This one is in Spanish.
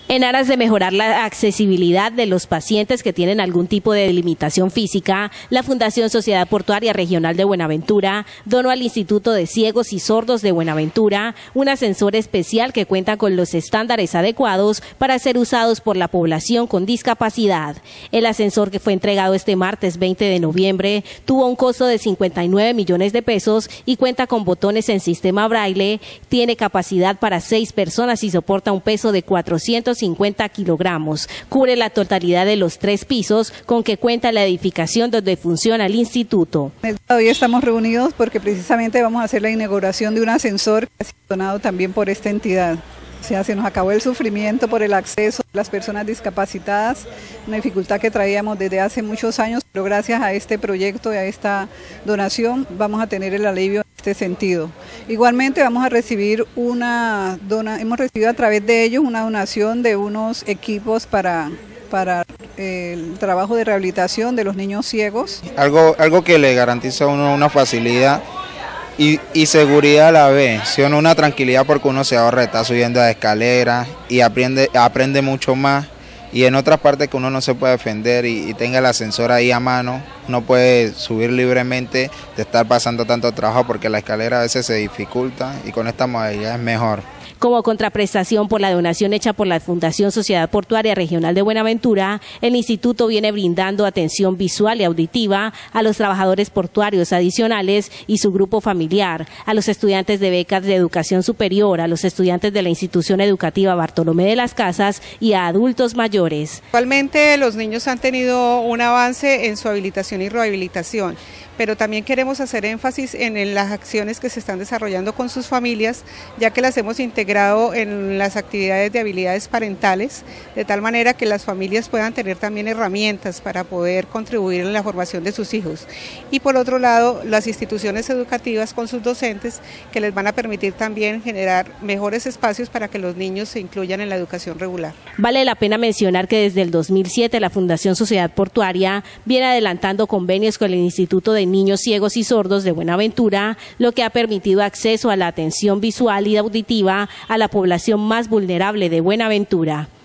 En aras de mejorar la accesibilidad de los pacientes que tienen algún tipo de limitación física, la Fundación Sociedad Portuaria Regional de Buenaventura donó al Instituto de Ciegos y Sordos de Buenaventura un ascensor especial que cuenta con los estándares adecuados para ser usados por la población con discapacidad. El ascensor, que fue entregado este martes 20 de noviembre, tuvo un costo de 59 millones de pesos y cuenta con botones en sistema braille, tiene capacidad para 6 personas y soporta un peso de 450 kilogramos. Cubre la totalidad de los 3 pisos con que cuenta la edificación donde funciona el instituto. Hoy estamos reunidos porque precisamente vamos a hacer la inauguración de un ascensor que ha sido donado también por esta entidad. O sea, se nos acabó el sufrimiento por el acceso de las personas discapacitadas, una dificultad que traíamos desde hace muchos años, pero gracias a este proyecto y a esta donación vamos a tener el alivio en este sentido. Igualmente vamos a recibir hemos recibido a través de ellos una donación de unos equipos para el trabajo de rehabilitación de los niños ciegos. Algo que le garantiza a uno una facilidad y seguridad a la vez, ¿sí o no? Una tranquilidad, porque uno se ahorra, está subiendo a escaleras y aprende mucho más, y en otras partes que uno no se puede defender y tenga el ascensor ahí a mano, no puede subir libremente de estar pasando tanto trabajo, porque la escalera a veces se dificulta y con esta modalidad es mejor. Como contraprestación por la donación hecha por la Fundación Sociedad Portuaria Regional de Buenaventura, el instituto viene brindando atención visual y auditiva a los trabajadores portuarios adicionales y su grupo familiar, a los estudiantes de becas de educación superior, a los estudiantes de la institución educativa Bartolomé de las Casas y a adultos mayores. Actualmente los niños han tenido un avance en su habilitación y rehabilitación, pero también queremos hacer énfasis en las acciones que se están desarrollando con sus familias, ya que las hemos integrado en las actividades de habilidades parentales, de tal manera que las familias puedan tener también herramientas para poder contribuir en la formación de sus hijos. Y por otro lado, las instituciones educativas con sus docentes, que les van a permitir también generar mejores espacios para que los niños se incluyan en la educación regular. Vale la pena mencionar que desde el 2007 la Fundación Sociedad Portuaria viene adelantando convenios con el Instituto de Niños Ciegos y Sordos de Buenaventura, lo que ha permitido acceso a la atención visual y auditiva a la población más vulnerable de Buenaventura.